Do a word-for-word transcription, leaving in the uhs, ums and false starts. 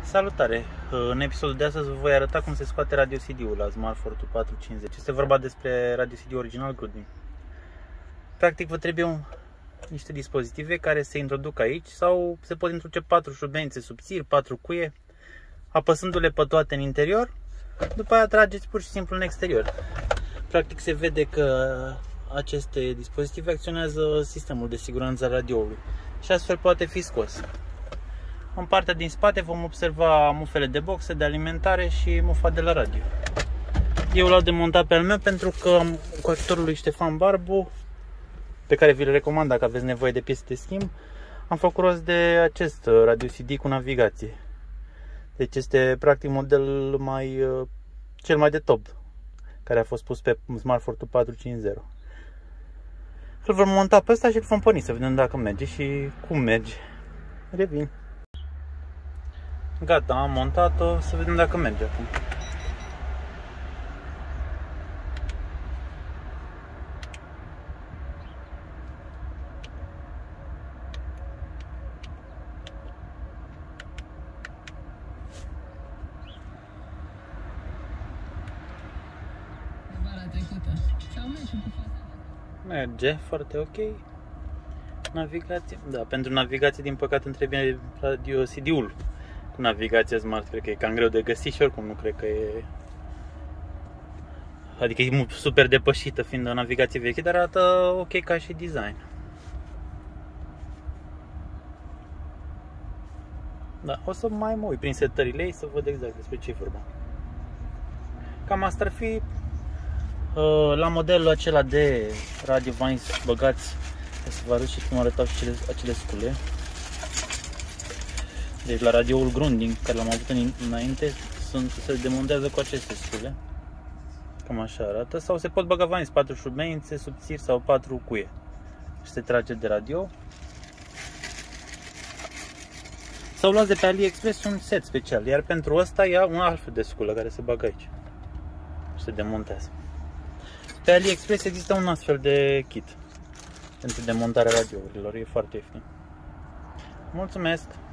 Salutare! În episodul de astăzi vă voi arăta cum se scoate radio C D-ul la Smartfortul patru sute cincizeci. Este vorba despre radio C D original Goodwin. Practic vă trebuie un, niște dispozitive care se introduc aici sau se pot introduce patru șurubenițe subțiri, patru cuie, apăsându-le pe toate în interior, după aia trageți pur și simplu în exterior. Practic se vede că aceste dispozitive acționează sistemul de siguranță al radioului și astfel poate fi scos. În partea din spate vom observa mufele de boxe, de alimentare și mufa de la radio. Eu l-am demontat pe al meu pentru că cu ajutorul lui Ștefan Barbu, pe care vi-l recomand dacă aveți nevoie de piese de schimb, am făcut rost de acest radio C D cu navigație. Deci este practic model mai, cel mai de top care a fost pus pe Smartfortul patru sute cincizeci. Îl vom monta pe ăsta și îl vom porni să vedem dacă merge și cum merge. Revin. Gata, am montat-o, să vedem dacă merge acum. Merge foarte ok. Navigație, da, pentru navigație din păcate îmi trebuie radio C D-ul. Cu navigația smart cred că e cam greu de găsit și oricum nu cred că e... Adică e super depășită fiind o navigație veche, dar arată ok ca și design. Da, o să mai mă uit prin setările ei să văd exact despre ce e vorba. Cam asta ar fi. La modelul acela de radio vines băgați, să vă arăt și cum arătau și acele, acele scule. Deci la radioul Grundig, care l-am avut înainte, sunt, se demontează cu aceste scule. Cam așa arată. Sau se pot băga vines, patru șurubenițe subțiri sau patru cuie. Și se trage de radio. Sau luați de pe AliExpress un set special, iar pentru ăsta ia un alt fel de sculă care se bagă aici. Și se demontează. Pe AliExpress există un astfel de kit pentru demontarea radiourilor, e foarte ieftin. Mulțumesc!